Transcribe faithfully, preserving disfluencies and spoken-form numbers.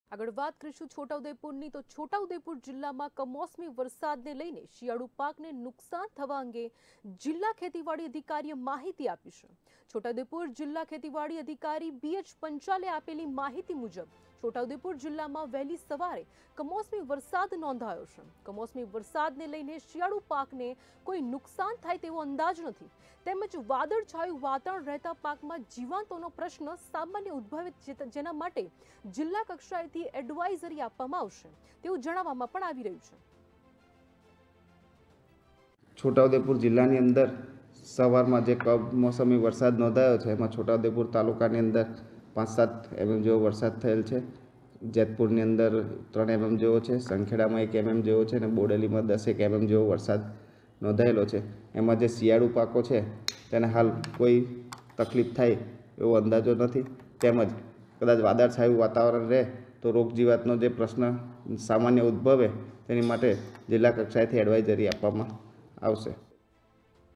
આગળ વાત કરીશું છોટાઉદેપુરની તો છોટાઉદેપુર જિલ્લામાં કમોસમી વરસાદને લઈને શિયાળુ પાકને નુકસાન થવા અંગે જિલ્લા ખેતીવાડી અધિકારીએ માહિતી આપી છે। છોટાઉદેપુર જિલ્લા ખેતીવાડી અધિકારી બી એચ પંચાલે આપેલી માહિતી મુજબ છોટાઉદેપુર જિલ્લામાં વહેલી સવારે કમોસમી વરસાદ નોંધાયો છે। કમોસમી વરસાદને લઈને શિયાળુ પાકને કોઈ નુકસાન થાય તેવો અંદાજ નથી, તેમજ વાદળછાયું વાતાવરણ રહેતા પાકમાં જીવાતોનો પ્રશ્ન સામાન્ય ઉદ્ભવે છે, જેના માટે જિલ્લા કક્ષાએથી એડવાઇઝરી આપવામાં આવશે તેવું જણાવવામાં પણ આવી રહ્યું છે। છોટાઉદેપુર જિલ્લાની અંદર સવારમાં જે કમોસમી વરસાદ નોંધાયો છે એમાં છોટાઉદેપુર તાલુકાની અંદર પાંચ સાત એમએમ જેવો વરસાદ થયેલ છે। જેતપુરની અંદર ત્રણ એમએમ જેવો છે, સંખેડામાં એક એમએમ જેવો છે અને બોડેલીમાં દસેક એમએમ જેવો વરસાદ નોંધાયેલો છે। એમાં જે શિયાળુ પાકો છે તેને હાલ કોઈ તકલીફ થાય એવો અંદાજો નથી, તેમજ કદાચ વાદળછાયું વાતાવરણ રહે તો રોગ જીવાતનો જે પ્રશ્ન સામાન્ય ઉદ્ભવે તેની માટે જિલ્લા કક્ષાએથી એડવાઇઝરી આપવામાં આવશે।